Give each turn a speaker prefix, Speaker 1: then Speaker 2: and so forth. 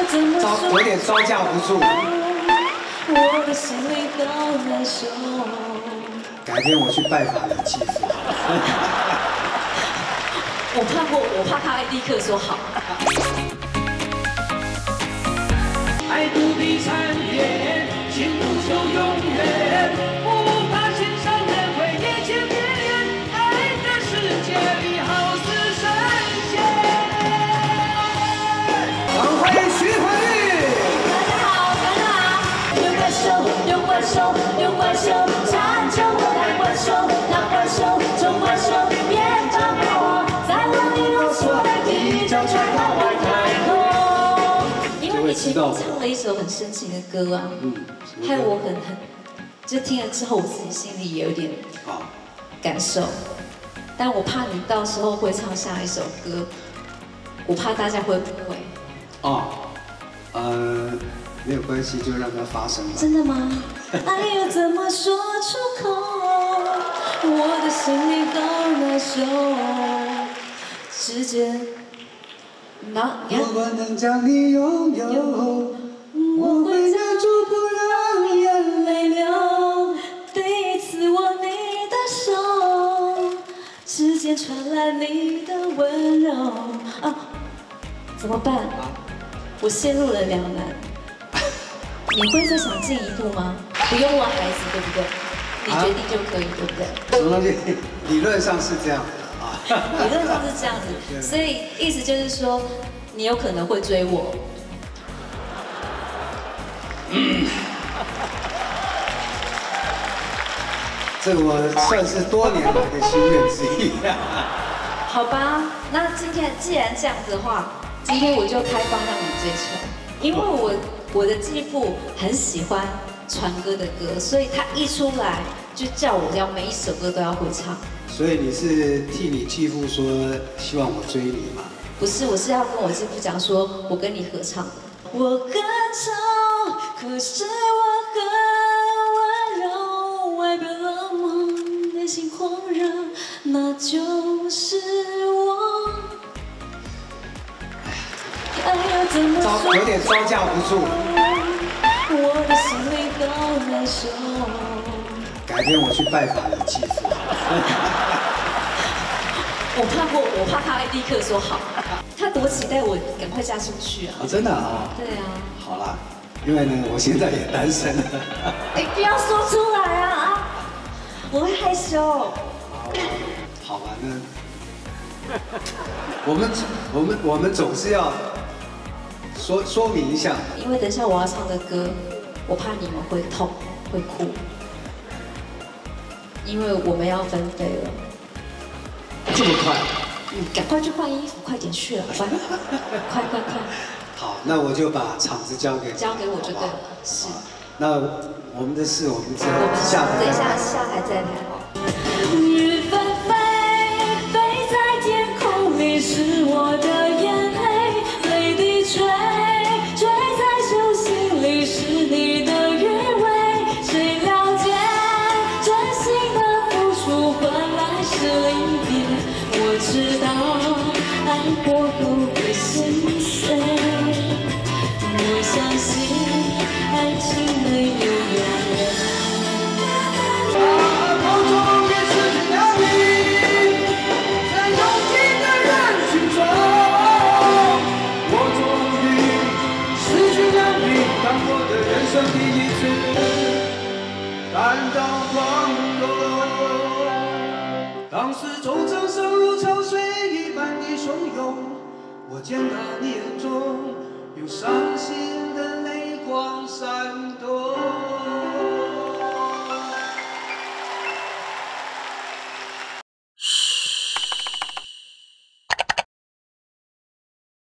Speaker 1: 有点招架不住。
Speaker 2: 我的心里好难受。
Speaker 1: 改天我去拜访你继父。
Speaker 2: 我怕他立刻说好。
Speaker 3: 爱不必残忍，情不求永远，不怕心上人会眼前别人，爱的世界里好似神仙。
Speaker 1: 掌声徐怀钰。
Speaker 2: 大家好，用怪兽，用怪兽，用怪兽，缠着我来怪兽，那怪兽，中怪兽，别帮我，在我里啰嗦，一脚踹到外太空。因为你前面唱了一首很深情的歌啊，害我很，就听了之后我自己心里也有点感受，但我怕你到时候会唱下一首歌，我怕大家会不会。
Speaker 1: 没有关系，就让它发生吧。
Speaker 2: 真的吗？爱要怎么说出口？我的心里好难受。时间，
Speaker 1: 如果能将你拥有，我会忍住不让眼泪流。
Speaker 2: 第一次握你的手，指尖传来你的温柔。怎么办？我陷入了两难。你会再想进一步吗？不用问孩子，对不对？你决定就可以，对不对？
Speaker 1: 什么东西？理论上是这样的啊。
Speaker 2: 理论上是这样子，所以意思就是说，你有可能会追我。
Speaker 1: 这个我算是多年来的心愿之一。
Speaker 2: 好吧，那今天既然这样子的话，今天我就开放让你追求，因为我的继父很喜欢传歌的歌，所以他一出来就叫我要每一首歌都要会唱。
Speaker 1: 所以你是替你继父说希望我追你吗？
Speaker 2: 不是，我是要跟我继父讲说，我跟你合唱。我很丑，可是我很温柔，外表冷漠，内心狂热，那就是我。爱要怎么说？
Speaker 1: 有点招架不住。
Speaker 2: 我的心里好难受。
Speaker 1: 改天我去拜访你继父。
Speaker 2: 我怕他立刻说好，他多期待我赶快嫁出去啊！
Speaker 1: 真的啊？
Speaker 2: 对啊。
Speaker 1: 好啦，因为呢，我现在也单身了。
Speaker 2: 不要说出来啊！我会害羞。
Speaker 1: 好吧，那我们总是要说明一下，
Speaker 2: 因为等一下我要唱的歌，我怕你们会痛会哭，因为我们要分飞了。
Speaker 1: 这么快？
Speaker 2: 赶快去换衣服，快点去了，快！
Speaker 1: 好，那我就把场子交给
Speaker 2: 我就对了。是。
Speaker 1: 那我们的事，我们之后下台。
Speaker 2: 等一下下台再谈。雨纷飞，飞在天空里是我的眼泪，泪滴垂，垂在手心里是你的余味。谁了解真心的付出换来是离别？我知道爱过后会心碎，我相信爱情没有永远。
Speaker 3: 第一次感到光荣，当时众生生如潮水一般的汹涌，我见到你眼中有伤心的泪光闪动。